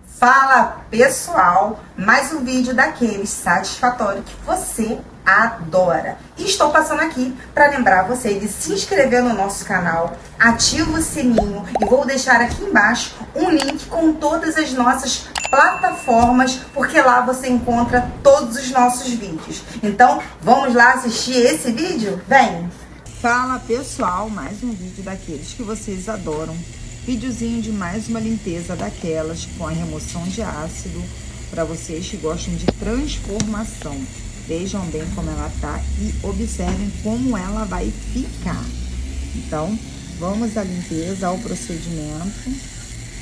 Fala pessoal, mais um vídeo daqueles satisfatório que você adora. E estou passando aqui para lembrar você de se inscrever no nosso canal, ativa o sininho e vou deixar aqui embaixo um link com todas as nossas plataformas, porque lá você encontra todos os nossos vídeos. Então, vamos lá assistir esse vídeo? Vem! Fala pessoal, mais um vídeo daqueles que vocês adoram. Videozinho de mais uma limpeza daquelas com a remoção de ácido para vocês que gostam de transformação. Vejam bem como ela tá e observem como ela vai ficar. Então, vamos à limpeza, ao procedimento.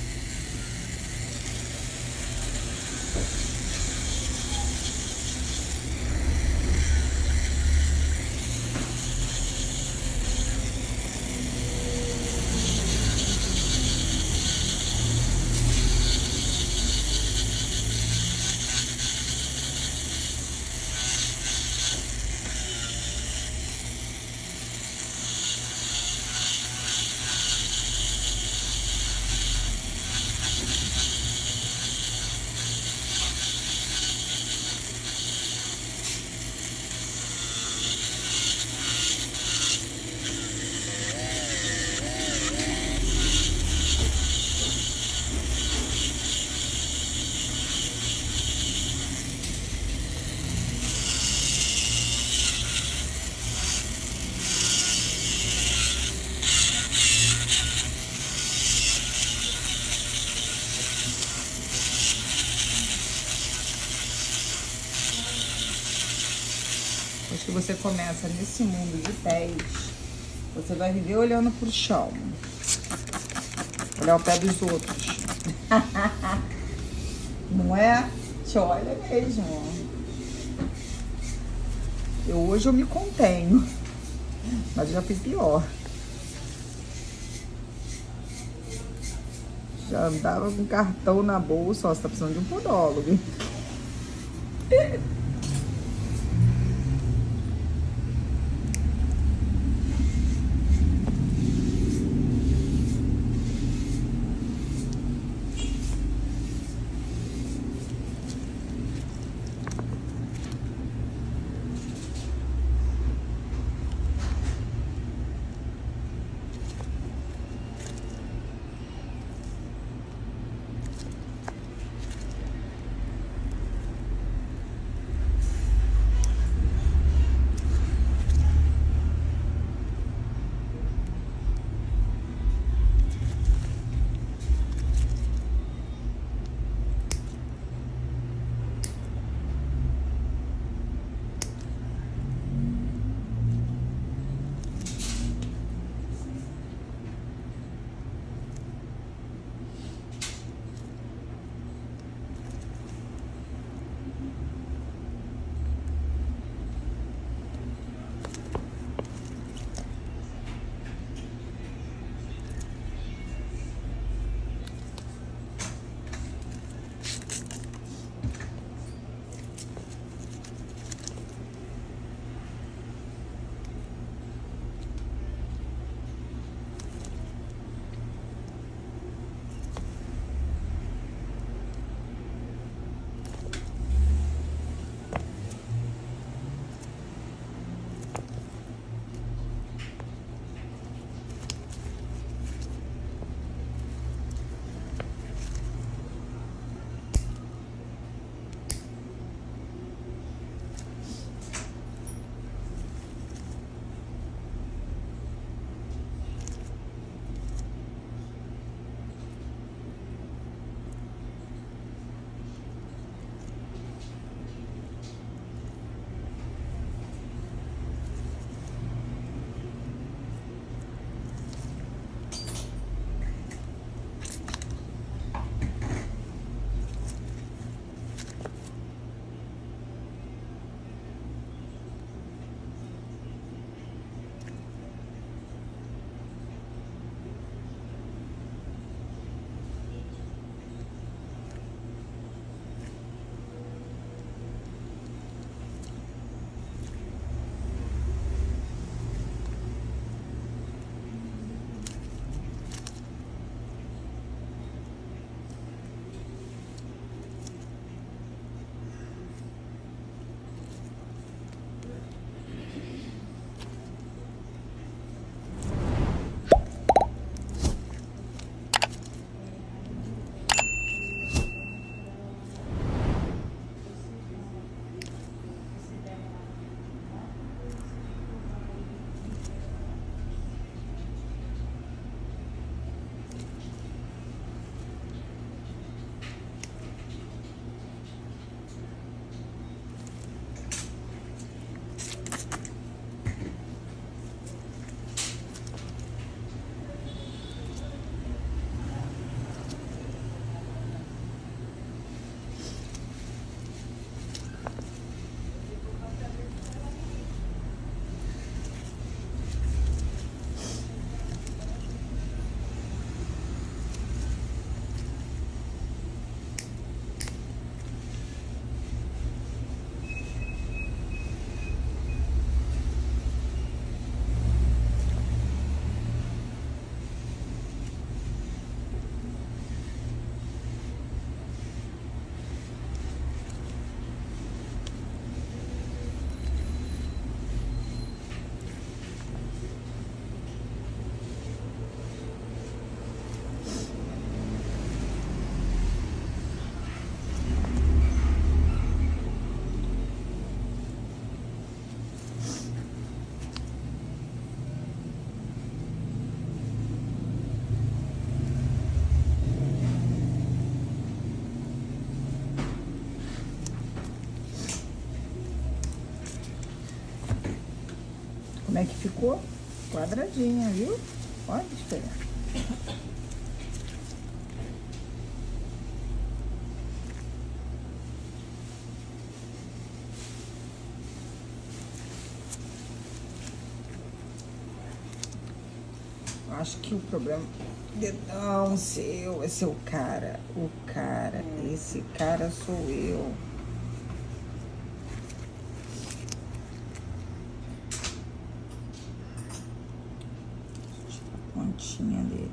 Acho que você começa nesse mundo de pés, você vai viver olhando pro chão, olhar o pé dos outros. Não é? Te olha mesmo. Hoje eu me contenho, mas já fui pior. Já andava com cartão na bolsa, ó, você tá precisando de um podólogo. Como é que ficou? Quadradinha, viu? Olha a diferença. Acho que o problema dedão seu é seu cara. O cara, esse cara sou eu. A pontinha dele.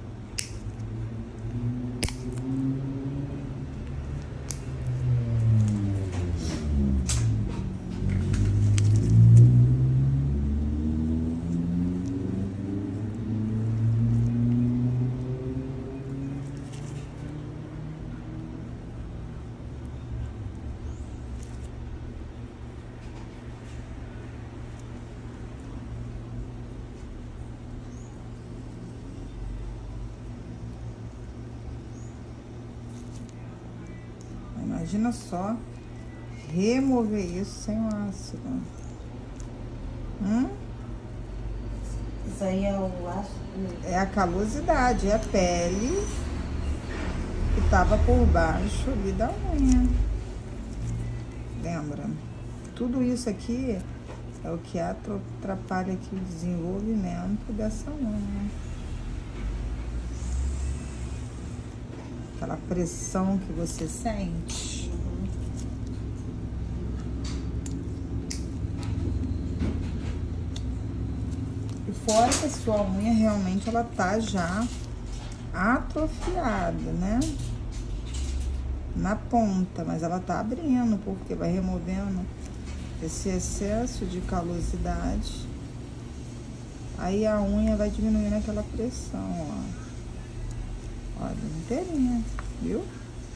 Imagina só remover isso sem o ácido. Isso aí é o ácido? É a calosidade, é a pele que tava por baixo ali da unha. Lembra? Tudo isso aqui é o que atrapalha aqui o desenvolvimento dessa unha. Aquela pressão que você sente. E fora que a sua unha realmente ela tá já atrofiada, né? Na ponta, mas ela tá abrindo, porque vai removendo esse excesso de calosidade. Aí a unha vai diminuindo aquela pressão, ó. Olha, inteirinha, viu?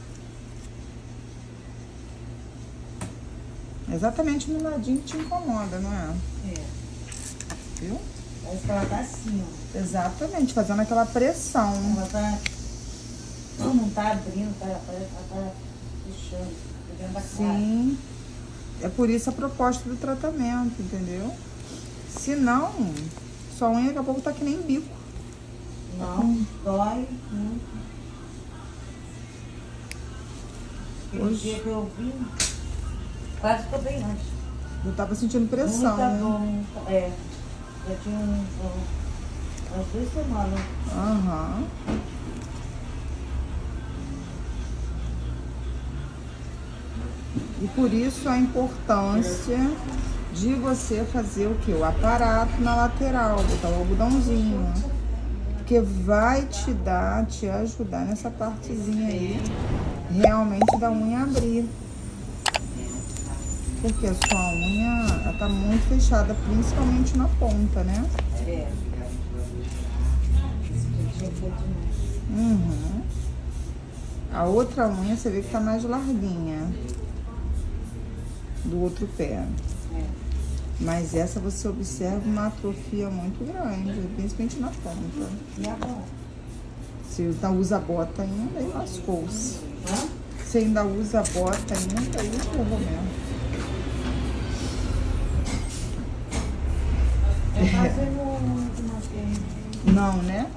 Exatamente no ladinho que te incomoda, não é? É. Viu? Parece que ela tá assim, ó. Exatamente, fazendo aquela pressão. Ela tá... Não tá abrindo, ela tá fechando. Dentro da cara. Sim. É por isso a proposta do tratamento, entendeu? Se não, sua unha daqui a pouco tá que nem bico. Não, dói muito. Aquele dia que eu vim, quase que eu bem antes. Eu tava sentindo pressão, Muita né? dor, é. Já tinha umas 2 semanas. Aham. E por isso a importância de você fazer o quê? O aparato na lateral, botar o algodãozinho. Porque vai te ajudar nessa partezinha aí, realmente da unha abrir. Porque a sua unha, ela tá muito fechada, principalmente na ponta, né? É. Esse dia foi demais. A outra unha você vê que tá mais larguinha do outro pé. É. Mas essa você observa uma atrofia muito grande, principalmente na ponta. E agora? Se ainda usa bota ainda, aí lascou-se. Hã? Se ainda usa bota ainda, aí ferrou mesmo. Eu fazendo uma perna. Não, né?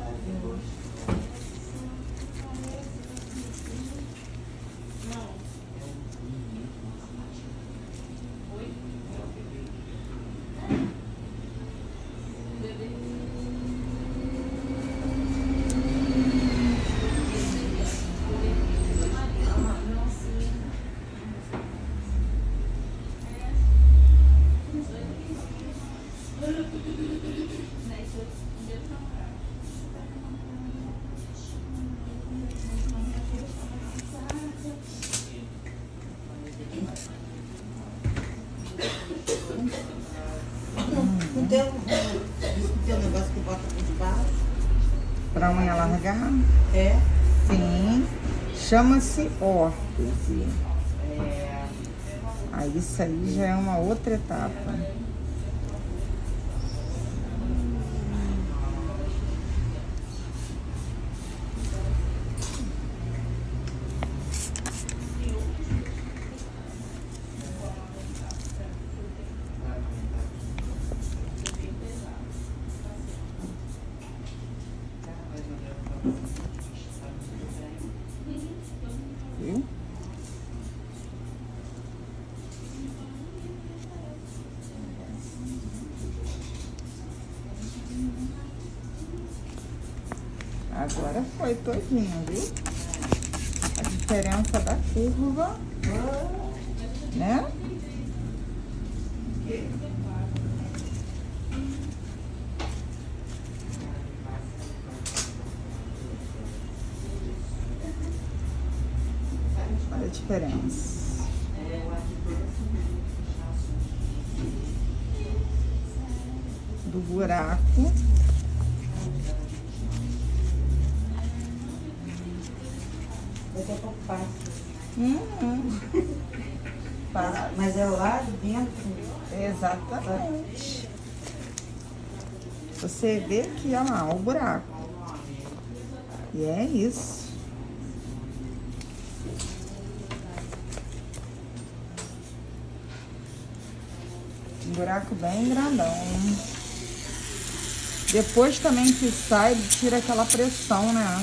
Não tem um negócio que bota por debaixo? Pra unha largar? É. Sim. Chama-se órtese. É. Aí isso aí já é uma outra etapa. Agora foi todinho, viu? A diferença da curva, né? Olha a diferença. Do buraco. Daqui a pouco passa. Passa. Mas é lá dentro. Exatamente. Você vê aqui, ó lá, o buraco. E é isso. Um buraco bem grandão. Depois também que sai, tira aquela pressão, né?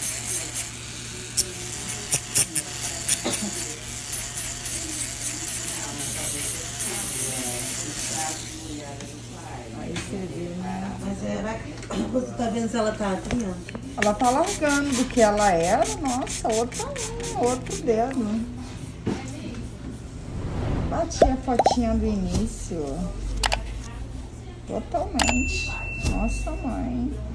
Aí você vê, né? Mas você tá vendo se ela tá abrindo? Ela tá largando do que ela era, nossa, outro dedo. Bati a fotinha do início. Totalmente. Nossa, mãe.